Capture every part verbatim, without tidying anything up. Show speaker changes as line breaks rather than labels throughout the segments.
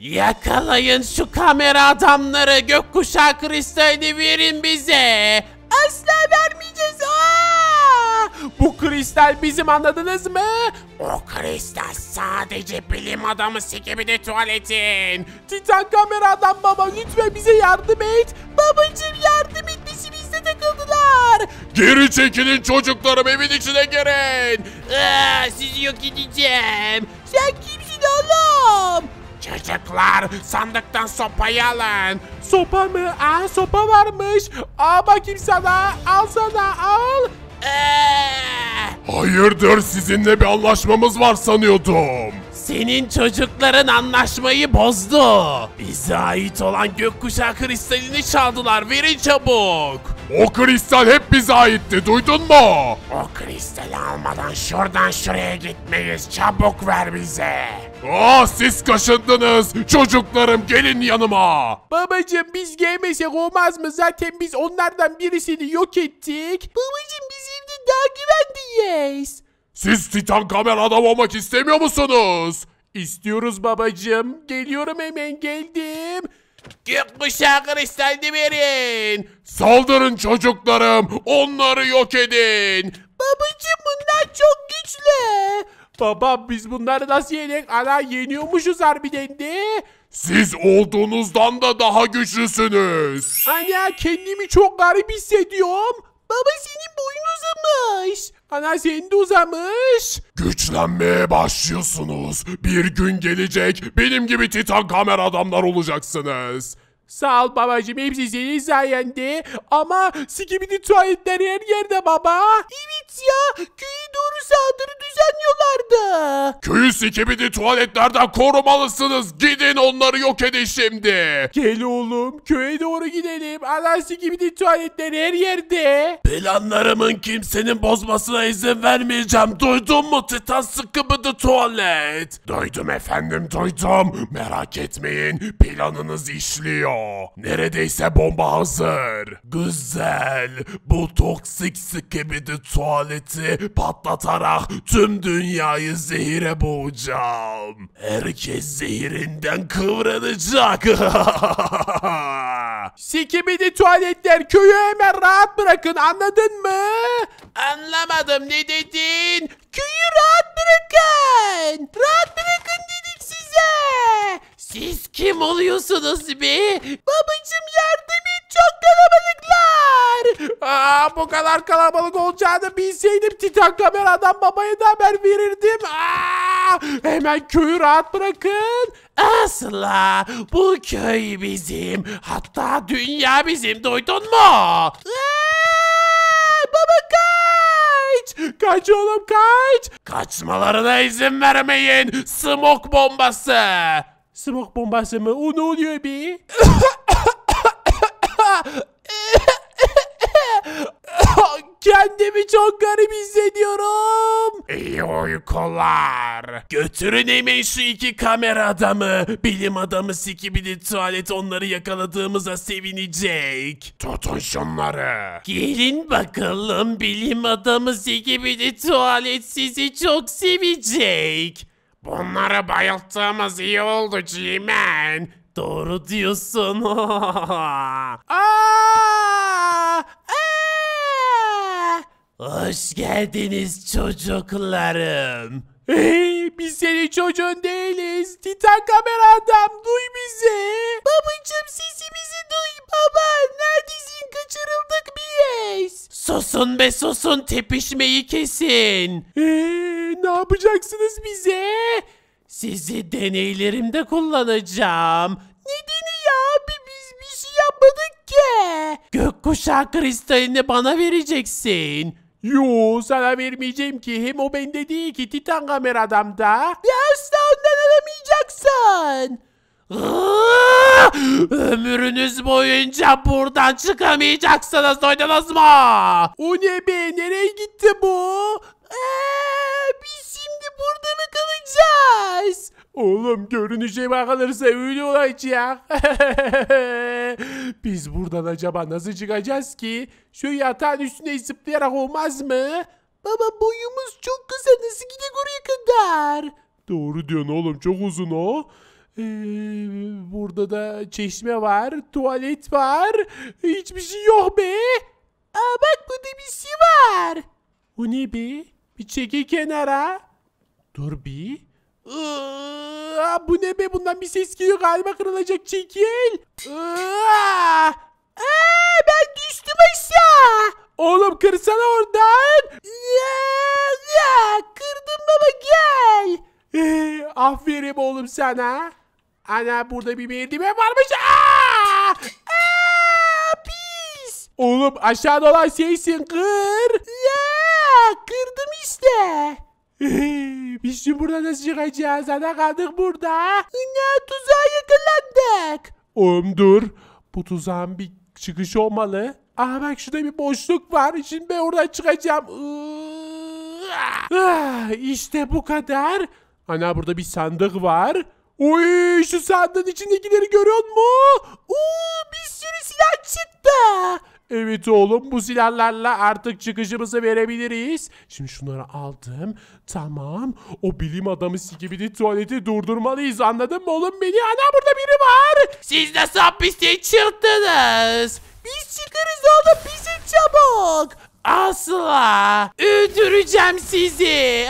Yakalayın şu kamera adamları, gökkuşağı kristalini verin bize. Asla vermeyeceğiz. Aa! Bu kristal bizim, anladınız mı? O kristal sadece bilim adamı Skibidi Tuvalet'in. Titan kamera adam baba, lütfen bize yardım et. Babacım yardım et, bizimizde takıldılar.
Geri çekilin çocuklarım, evin içine girin.
Aa, sizi yok edeceğim. Sen kimsin oğlum? Çocuklar, sandıktan sopayı alın. Sopa mı? Aa, sopa varmış. Aa, bakayım sana. Al sana, al. Ee,
Hayırdır, sizinle bir anlaşmamız var sanıyordum.
Senin çocukların anlaşmayı bozdu. Bize ait olan gökkuşağı kristalini çaldılar. Verin çabuk.
O kristal hep bize aitti, duydun mu?
O kristali almadan şuradan şuraya gitmeyiz. Çabuk ver bize.
Aa, siz kaşındınız. Çocuklarım gelin yanıma.
Babacım, biz gelmesek olmaz mı? Zaten biz onlardan birisini yok ettik. Babacım, biz evde daha güvendeyiz.
Siz Titan kamera adam olmak istemiyor musunuz?
İstiyoruz babacım. Geliyorum, hemen geldim. Gökkuşağı kristalini verin.
Saldırın çocuklarım, onları yok edin.
Babacım, bunlar çok güçlü. Baba, biz bunları nasıl yenek? Ana, yeniyormuşuz harbiden de.
Siz olduğunuzdan da daha güçlüsünüz.
Ana, kendimi çok garip hissediyorum. Baba, senin boyun uzamış. Ana, senin de uzamış.
Güçlenmeye başlıyorsunuz. Bir gün gelecek, benim gibi Titan kamera adamlar olacaksınız.
Sağ ol babacığım, hepsi senin sayende. Ama Skibidi tuvaletler her yerde baba. Evet ya, köye doğru saldırı düzenliyorlardı.
Köyü Skibidi tuvaletlerden korumalısınız. Gidin onları yok edin şimdi.
Gel oğlum, köye doğru gidelim. Ana, Skibidi tuvaletler her yerde.
Planlarımın kimsenin bozmasına izin vermeyeceğim. Duydun mu Titan Skibidi tuvalet? Duydum efendim, duydum. Merak etmeyin, planınız işliyor. Neredeyse bomba hazır. Güzel. Bu toksik Skibidi tuvaleti patlatarak tüm dünyayı zehire boğacağım. Herkes zehirinden kıvranacak.
Skibidi tuvaletler, köyü hemen rahat bırakın, anladın mı? Anlamadım, ne dedin? Köyü rahat bırakın. Rahat bırakın dedik size. Siz kim oluyorsunuz be? Babacım, yardım et, çok kalabalıklar. Aa, bu kadar kalabalık olacağını bilseydim Titan kameradan babaya da haber verirdim. Aa, hemen köyü rahat bırakın. Asla, bu köy bizim, hatta dünya bizim, duydun mu? Aa, baba kaç. Kaç oğlum, kaç.
Kaçmalarına izin vermeyin. Smoke bombası.
Smoke bombası mı? O ne oluyor be? Kendimi çok garip hissediyorum.
İyi uykular. Götürün hemen şu iki kamera adamı. Bilim adamı Skibidi tuvalet onları yakaladığımıza sevinecek. Tutun şunları.
Gelin bakalım, bilim adamı Skibidi tuvalet sizi çok sevecek.
Bunları bayılttığımız iyi oldu G-Man.
Doğru diyorsun. Aa! Aa! Hoş geldiniz çocuklarım. Hey, biz senin çocuğun değiliz. Titan kamera adam, duy bizi. Babacım, sesimizi duy. Baba, neredesin? Kaçırıldık biz. Susun be susun, tepişmeyi kesin. Ee, ne yapacaksınız bize? Sizi deneylerimde kullanacağım. Nedeni ya? Bi- Biz bir şey yapmadık ki. Gökkuşağı kristalini bana vereceksin. Yo, sana vermeyeceğim ki. Hem o bende değil ki, Titan kamera adamda. Ya asla ondan alamayacaksın. Aa! Ömrünüz boyunca buradan çıkamayacaksınız, duydunuz mu? O ne be, nereye gitti bu? Aa, biz şimdi burada mı kalacağız? Oğlum, görünüşe bakılırsa öyle olacak. Biz buradan acaba nasıl çıkacağız ki? Şu yatağın üstüne zıplayarak olmaz mı? Baba, boyumuz çok kısa, nasıl gidecek oraya kadar? Doğru diyorsun oğlum, çok uzun o. Ee, burada da çeşme var, tuvalet var. Hiçbir şey yok be. Aa bak burada bir şey var. O ne be? Bir çekil kenara. Dur bir. Aa, bu ne be? Bundan bir ses geliyor galiba, kırılacak, çekil. Aa, aa, ben düştüm aşağı. Oğlum kırsana oradan. Ya, ya, kırdım baba, gel. Ee, aferin oğlum sana. Ana burada bir merdiven varmış. Aa! Aa, pis. Oğlum aşağıda olan şeysin, kır. Ya, kırdım işte. Biz şimdi burada nasıl çıkacağız? Ana kaldık burada. Ne, tuzağa yakalandık. Oğlum dur. Bu tuzağın bir çıkışı olmalı. Aa bak şurada bir boşluk var. Şimdi ben oradan çıkacağım. Ah, işte bu kadar. Ana burada bir sandık var. Oy, şu sandığın içindekileri görüyor musun? Oo, bir sürü silah çıktı. Evet oğlum, bu silahlarla artık çıkışımızı verebiliriz. Şimdi şunları aldım. Tamam. O bilim adamı Skibidi tuvaleti durdurmalıyız. Anladın mı oğlum beni? Ana burada biri var.
Siz nasıl hapisten çıktınız?
Biz çıkarız oğlum, bizi çabuk.
Asla. Öldüreceğim sizi.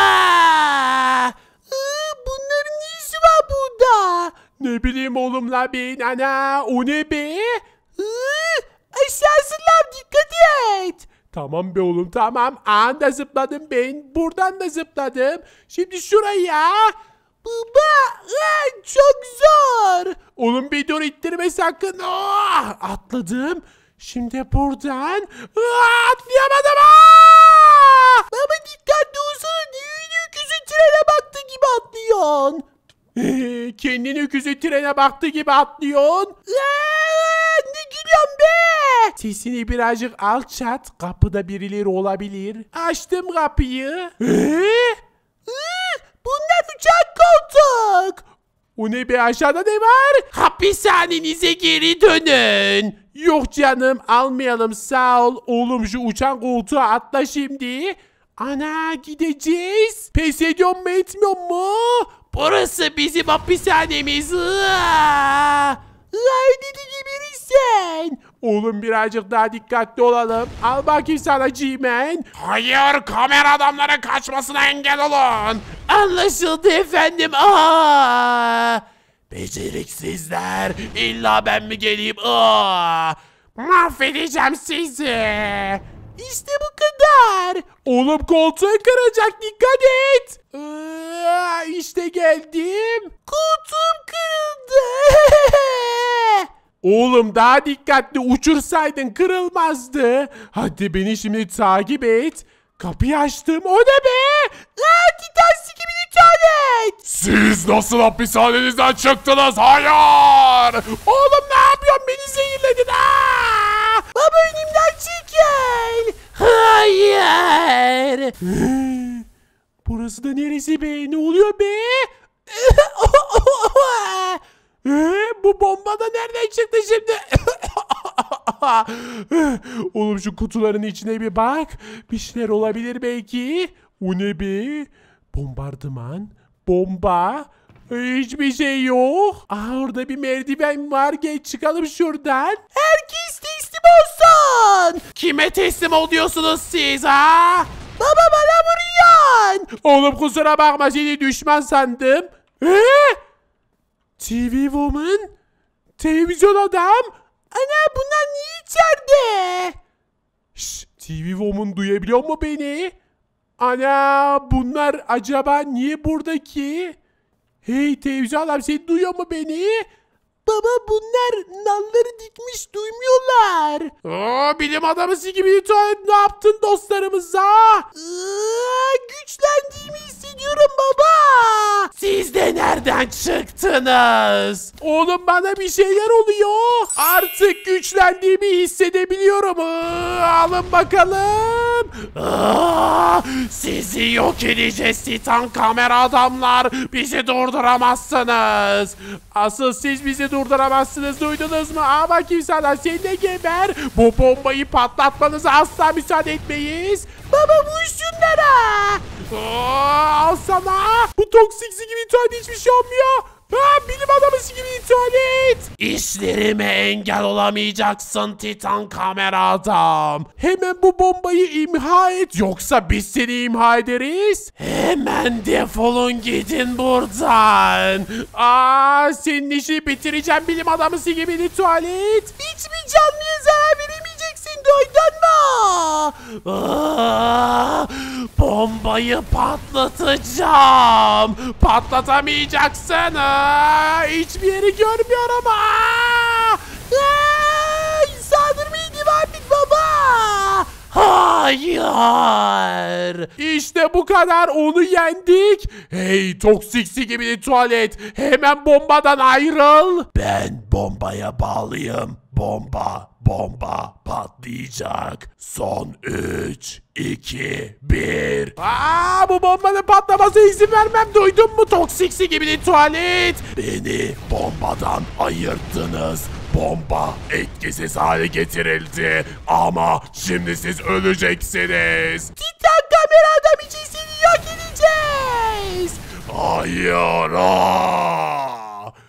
Aa!
Ee, bunların ne işi var burada? Ne bileyim oğlum la ben. Ana o ne be? Ee, aşağısından dikkat et. Tamam be oğlum, tamam. Anda zıpladım ben. Buradan da zıpladım. Şimdi şuraya. Baba, aa, çok zor. Oğlum bir dur, ittirme sakın. Oh, atladım. Şimdi buradan. Aa, atlayamadım. Aa! Baba dikkatli olsana. Niye öküzün trene baktığı gibi atlıyorsun? Ee, kendini öküzün trene baktığı gibi atlıyorsun. Aa, ne gülüyorsun be? Sesini birazcık alçalt. Kapıda birileri olabilir. Açtım kapıyı. Ee? Ee, bunlar uçak koltuk. O ne be, aşağıda ne var?
Hapishanenize geri dönün.
Yok canım, almayalım, sağ ol. Oğlum şu uçan koltuğa atla şimdi. Ana, gideceğiz. Pes ediyor mu etmiyor mu?
Burası bizim hapishanemiz. Aa!
Ay dedi gibisin. Oğlum birazcık daha dikkatli olalım. Al bakayım sana G-Man.
Hayır, kamera adamların kaçmasına engel olun. Anlaşıldı efendim. Aa! Beceriksizler. İlla ben mi geleyim? Aa! Mahvedeceğim sizi.
İşte bu kadar. Oğlum koltuğu kıracak, dikkat et. Aa, işte geldim. Koltuğum kırıldı. Oğlum daha dikkatli uçursaydın kırılmazdı. Hadi beni şimdi takip et. Kapıyı açtım. O ne be? Aa, Titan gibi bir tuvalet.
Siz nasıl hapishanenizden çıktınız? Hayır.
Oğlum ne yapıyorsun? Beni zehirledin. Aa! Baba önümden çekil.
Hayır.
Burası da neresi be? Ne oluyor be? Ee, bu bomba da nereden çıktı şimdi? Oğlum şu kutuların içine bir bak. Bir şeyler olabilir belki. O ne be? Bombardıman. Bomba. Hiçbir şey yok. Aa, orada bir merdiven var. Geç çıkalım şuradan. Herkes teslim olsun.
Kime teslim oluyorsunuz siz ha?
Baba bana vuruyorsun. Oğlum kusura bakma, seni düşman sandım. Ee? T V Woman? Televizyon adam? Ana bunlar niye içeride? Şşş, T V Woman duyabiliyor mu beni? Ana bunlar acaba niye buradaki? Hey televizyon adam, sen duyuyor mu beni? Baba bunlar nalları dikmiş, duymuyorlar.
Aa, bilim adamı gibi tuvalet,
Ne yaptın dostlarımıza? Aa, güçlendiğimi hissediyorum baba.
Siz de nereden çıktınız?
Oğlum bana bir şeyler oluyor. Artık güçlendiğimi hissedebiliyorum. Aa, alın bakalım.
Aa, sizi yok edeceğiz Titan kamera adamlar. Bizi durduramazsınız.
Asıl siz bizi durduramazsınız, duydunuz mu? Aa bakayım sana, sen de geber. Bu bombayı patlatmanıza asla müsaade etmeyiz. Baba vur şunlara. Aa, al sana. Bu toksiksi gibi tuvalet hiçbir şey olmuyor. Ha, bilim adamı gibi tuvalet.
İşlerime engel olamayacaksın Titan kamera adam.
Hemen bu bombayı imha et yoksa biz seni imha ederiz.
Hemen defolun gidin buradan.
Aa, senin işini bitireceğim bilim adamı gibi tuvalet. Hiçbir canlıya zarar veremeyeceksin, duydun mu?
Aa, bombayı patlatacağım.
Patlatamayacaksın. Aa, hiçbir yeri görmüyorum. Aa, aa, saldırmaya devam et baba.
Hayır.
İşte bu kadar, onu yendik. Hey toksiksi gibi tuvalet, hemen bombadan ayrıl.
Ben bombaya bağlıyım. Bomba, bomba patlayacak. Son üç, iki, bir.
Aa, bu bombanın patlamasına izin vermem, duydun mu toksiksi gibi tuvalet?
Beni bombadan ayırttınız. Bomba etkisiz hale getirildi. Ama şimdi siz öleceksiniz.
Titan kamera adam için seni yok edeceğiz.
Hayır. Aa!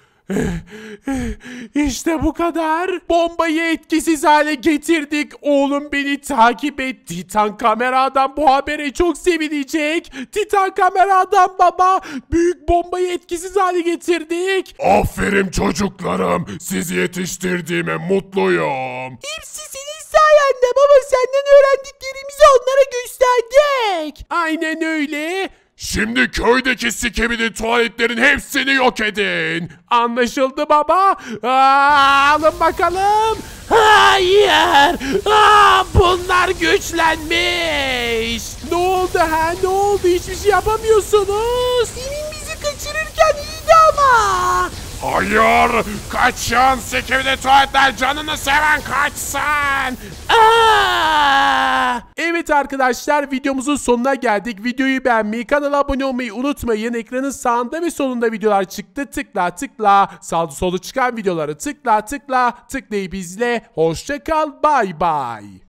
İşte bu kadar. Bombayı etkisiz hale getirdik. Oğlum beni takip et. Titan kamera adam bu habere çok sevinecek. Titan kamera adam baba, büyük bombayı etkisiz hale getirdik.
Aferin çocuklarım. Sizi yetiştirdiğime mutluyum.
Hepsi senin sayende baba, senden öğrendiklerimizi onlara gösterdik. Aynen öyle.
Şimdi köydeki sikebili tuvaletlerin hepsini yok edin.
Anlaşıldı baba. Aa, alın bakalım.
Hayır. Aa, bunlar güçlenmiş.
Ne oldu ha? Ne oldu? Hiçbir şey yapamıyorsunuz. Senin bizi kaçırırken iyiydi ama.
Hayır. Kaçın sikebili tuvaletler, canını seven kaçsın.
Aa! Evet arkadaşlar, videomuzun sonuna geldik. Videoyu beğenmeyi, kanala abone olmayı unutmayın. Ekranın sağında ve solunda videolar çıktı. Tıkla tıkla. Sağda solda çıkan videoları tıkla tıkla. Tıklayıp izle. Hoşça kal. Bay bay.